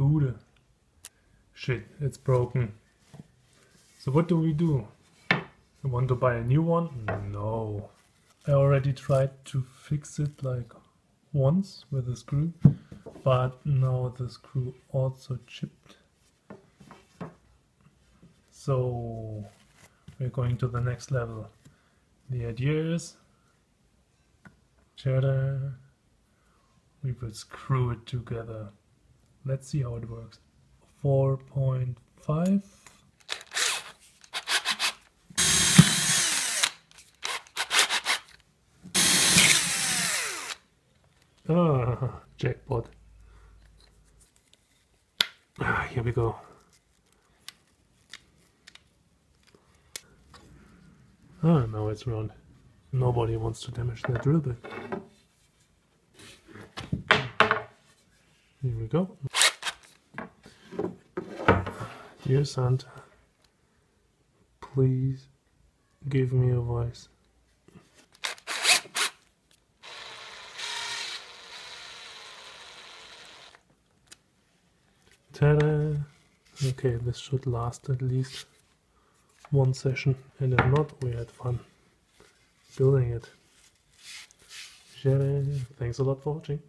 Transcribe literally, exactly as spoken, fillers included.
Gute. Shit, it's broken. So what do we do? You want to buy a new one? No. I already tried to fix it like once with a screw, but now the screw also chipped. So we're going to the next level. The idea is, ta-da, we will screw it together. Let's see how it works. four point five. Ah, jackpot. Ah, here we go. Ah, now it's round. Nobody wants to damage that drill bit. Here we go. Dear Santa, please give me a voice. Ta-da! Okay, this should last at least one session, and if not, we had fun building it. Thanks a lot for watching.